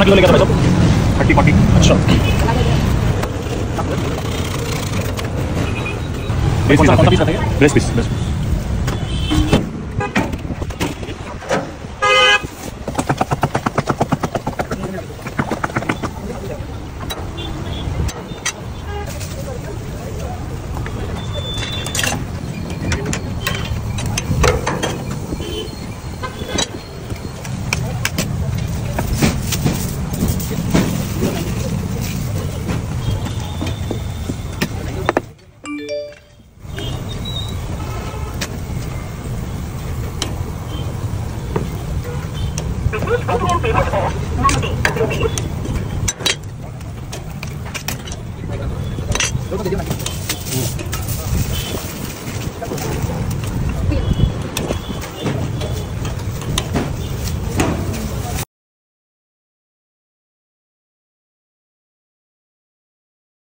Kilo लेकर भाई साहब? 30-40। अच्छा, कौन सा पीस बताइए? Breast piece. Reduce protein flavor for 90 rupees.